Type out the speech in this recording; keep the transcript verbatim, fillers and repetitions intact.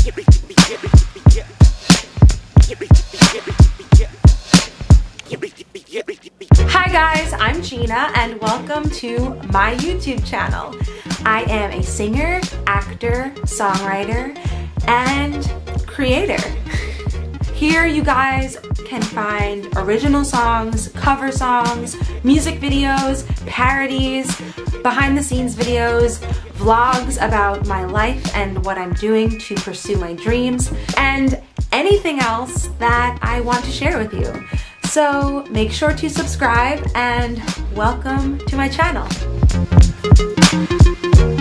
Hi guys, I'm Gina and welcome to my YouTube channel. I am a singer, actor, songwriter, and creator. Here you guys can find original songs, cover songs, music videos, parodies, behind the scenes videos, vlogs about my life and what I'm doing to pursue my dreams, and anything else that I want to share with you. So make sure to subscribe and welcome to my channel.